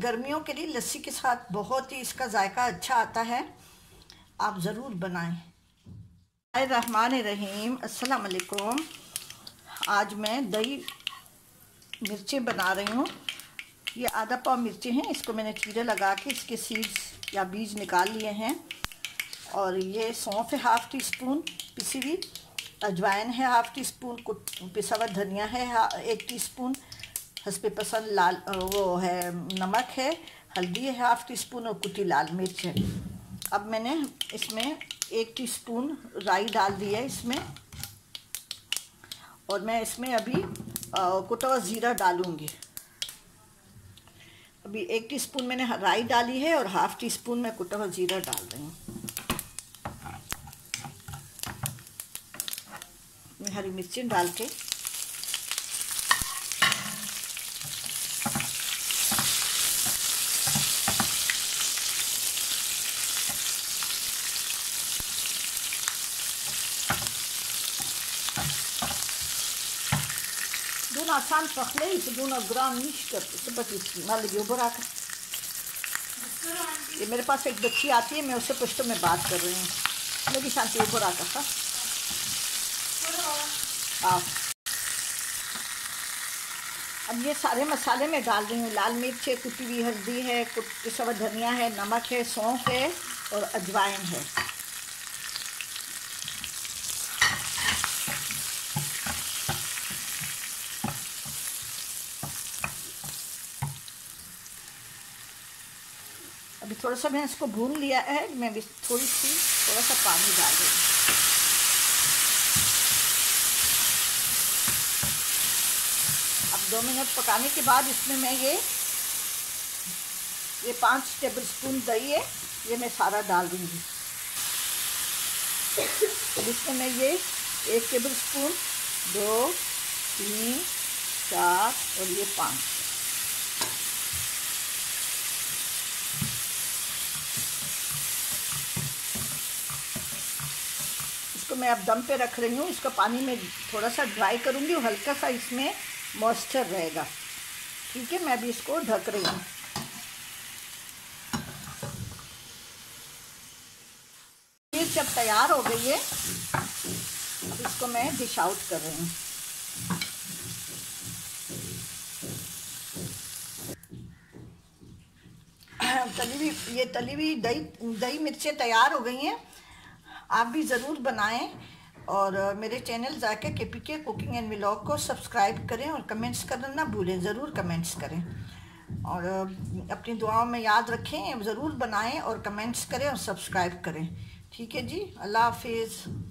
गर्मियों के लिए लस्सी के साथ बहुत ही इसका जायका अच्छा आता है, आप ज़रूर बनाएं। रहमान-ए-रहीम, अस्सलाम वालेकुम। आज मैं दही मिर्चें बना रही हूँ। ये आधा पाव मिर्चें हैं, इसको मैंने चीरे लगा के इसके सीड्स या बीज निकाल लिए हैं। और ये सौंफ है हाफ़ टी स्पून पिसी हुई, अजवाइन है हाफ़ टी स्पून, पिसा हुआ धनिया है 1 टीस्पून, हस्बे पसंद लाल वो है नमक है, हल्दी है हाफ़ टी स्पून और कुटी लाल मिर्च है। अब मैंने इसमें 1 टीस्पून राई डाल दी है इसमें, और मैं इसमें अभी कुटा हुआ ज़ीरा डालूँगी। अभी 1 टीस्पून मैंने राई डाली है और हाफ़ टी स्पून मैं कुटा हुआ ज़ीरा डाल रही हूँ। मैं हरी मिर्ची डाल के दोनों आसान पकले इसे दोनों ग्राम मिक्स करते सेपरेट मान लीजिए ऊपर आकर। ये मेरे पास एक बच्ची आती है, मैं उससे पुश्तो में बात कर रही हूँ। लगी शांति ऊपर आकर हाँ। अब ये सारे मसाले मैं डाल रही हूँ। लाल मिर्च है, कुटी हुई हल्दी है, पिसा हुआ धनिया है, नमक है, सौंफ है और अजवाइन है। अभी थोड़ा सा मैंने इसको भून लिया है, मैं भी थोड़ा सा पानी डाल रही हूँ। अब 2 मिनट पकाने के बाद इसमें मैं ये 5 टेबलस्पून दही है, ये मैं सारा डाल दूँगी। इसमें मैं ये 1 टेबलस्पून, 2, 3, 4 और ये 5 इसको मैं अब दम पे रख रही हूँ। इसका पानी में थोड़ा सा ड्राई करूँगी और हल्का सा इसमें मॉइस्चर रहेगा। ठीक है, मैं अभी इसको ढक रही हूँ। ये जब तैयार हो गई है, इसको मैं डिश आउट कर रही हूँ। तली हुई दही मिर्चें तैयार हो गई हैं। आप भी ज़रूर बनाएं और मेरे channel Zaika KPK cooking and vlog को सब्सक्राइब करें और कमेंट्स करना ना भूलें, ज़रूर कमेंट्स करें और अपनी दुआओं में याद रखें। ज़रूर बनाएं और कमेंट्स करें और सब्सक्राइब करें। ठीक है जी, अल्लाह हाफिज़।